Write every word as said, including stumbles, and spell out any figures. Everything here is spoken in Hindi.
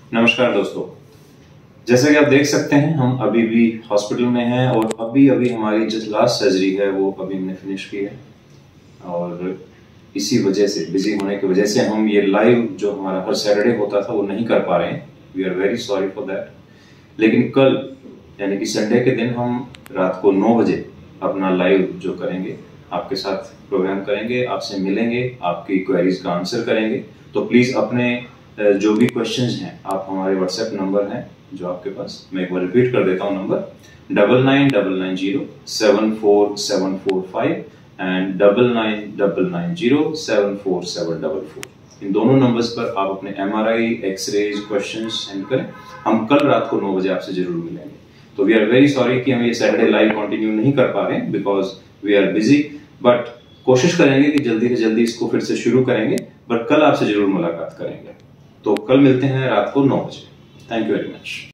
नमस्कार दोस्तों, जैसा कि आप देख सकते हैं हम अभी भी हॉस्पिटल में हैं और अभी अभी हमारी जो लास्ट सर्जरी है वो अभी हमने फिनिश की है और इसी वजह से बिजी होने की वजह से हम ये लाइव जो हमारा हर सैटरडे होता था वो नहीं कर पा रहे हैं। We are very sorry for that. लेकिन कल यानी कि संडे के दिन हम रात को नौ बजे अपना लाइव जो करेंगे, आपके साथ प्रोग्राम करेंगे, आपसे मिलेंगे, आपकी क्वेरीज का आंसर करेंगे। तो प्लीज अपने जो भी क्वेश्चंस हैं आप हमारे व्हाट्सएप नंबर हैं जो आपके पास, मैं एक बार रिपीट कर देता हूँ number double nine double nine zero seven four seven four five and double nine double nine zero seven four seven double four. इन दोनों नंबर्स पर आप अपने एमआरआई, एक्सरेज, क्वेश्चंस सेंड करें। हम कल रात को नौ बजे आपसे जरूर मिलेंगे। तो वी आर वेरी सॉरी कि हम ये सैटरडे लाइव कंटिन्यू नहीं कर पा रहे हैं because we are busy, but कोशिश करेंगे कि जल्दी से जल्दी इसको फिर से शुरू करेंगे। बट कल आपसे जरूर मुलाकात करेंगे। तो कल मिलते हैं रात को नौ बजे। Thank you very much.